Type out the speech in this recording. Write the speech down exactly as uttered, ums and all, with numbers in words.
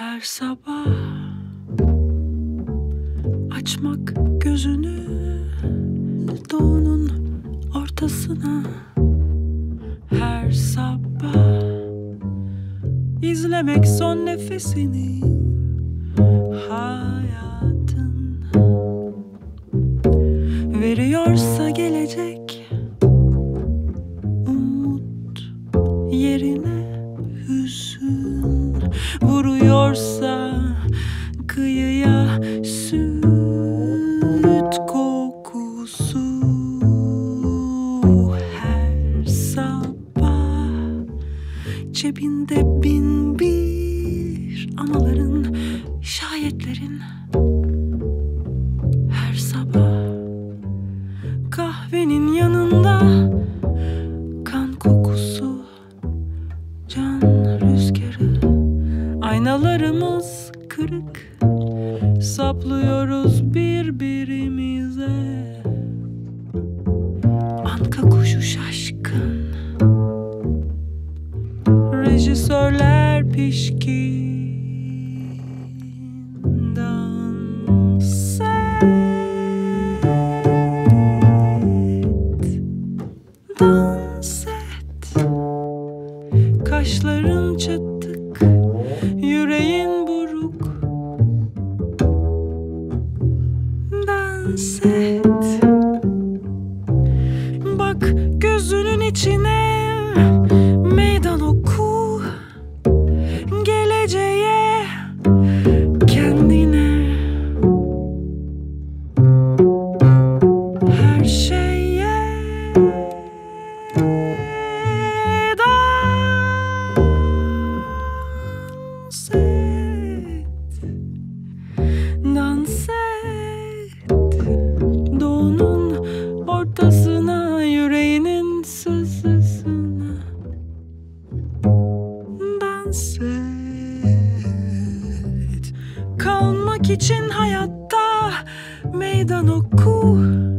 Her sabah açmak gözünü doğunun ortasına. Her sabah izlemek son nefesini. Hayatın veriyorsa gelecek, Umut yerine hüzün. Vuruyorsa kıyıya süt kokusu. Her sabah cebinde bin bir amaların, şayetlerin. Her sabah kahvenin yanında kan kokusu, can rüzgarı. Aynalarımız kırık, saplıyoruz birbirimize. Anka kuşu şaşkın, rejisörler pişkin. Dans et, dans et. Kaşların çatık, yüreğin buruk. Dans et. Bak gözünün içine, meydan oku. Geleceğe, kendine. Her şeye dans et. Dans et. Doğunun ortasına, yüreğinin sızısına. Dans et. Kalmak için hayatta meydan oku.